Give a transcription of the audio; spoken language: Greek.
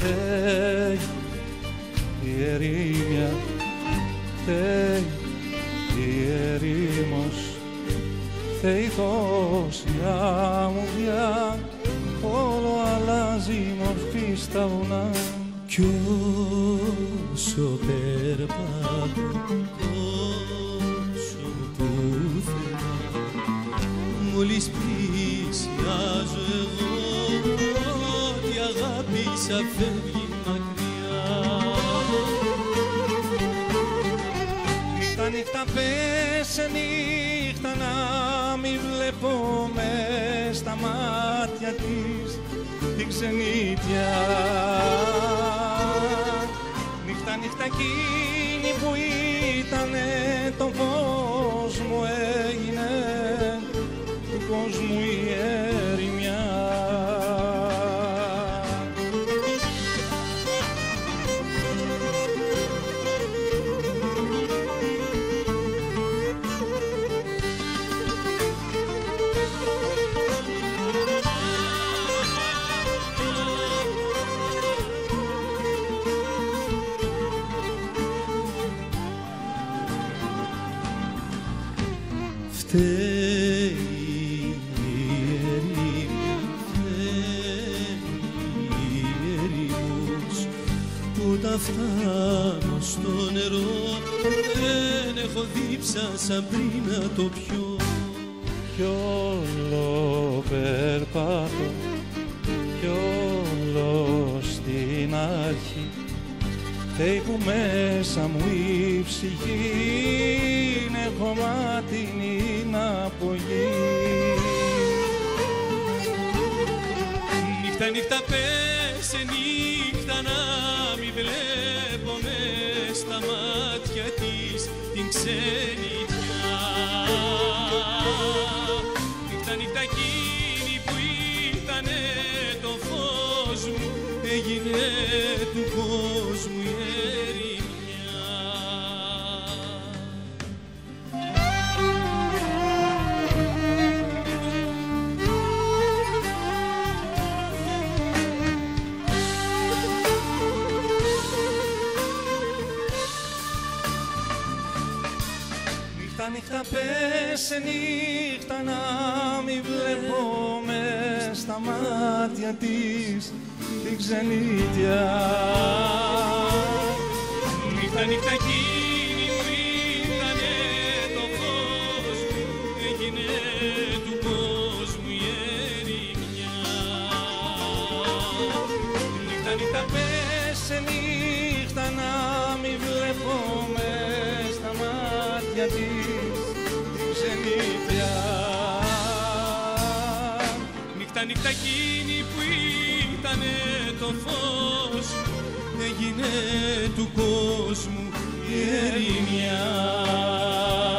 φταίει η ερήμια, φταίει η ερήμος, φταίει τόσια μουδιά, όλο αλλάζει μορφή στα βουνά. Κι όσο περπάτω, όσο πουθενά, μόλις πλησιάζω εγώ, ό,τι αγάπησα φεύγει μακριά. Νύχτα νύχτα πέσε νύχτα να μη βλέπω μες στα μάτια της την ξενίτια. Νύχτα νύχτα εκείνη που ήτανε το φως μου έγινε του κόσμου η ερημιά. Φταίει η ερήμια, φταίει η ερήμος, που τα φτάνω στο νερό, δεν έχω δίψα σαν πριν να το πιω. Κι όλο περπάτω, κι όλο στην αρχή, φταίει που μέσα μου η ψυχή είναι κομμάτινη από γη. Νύχτα νύχτα πέσε νύχτα να μη βλέπω μες στα μάτια της την ξενιτιά. Νύχτα νύχτα εκείνη που ήτανε το φως μου έγινε του κόσμου η ερημιά. Νύχτα νύχτα πέσε νύχτα να μη βλέπω μες στα μάτια της την ξενίτια. Νύχτα νύχτα εκείνη που ήτανε το φως μου έγινε του κόσμου η ερημιά. Νύχτα νύχτα πέσε νύχτα να μη βλέπω μες στα μάτια της την ξενίτια. Νύχτα νύχτα εκείνη που ήτανε το φως έγινε του κόσμου η ερημιά.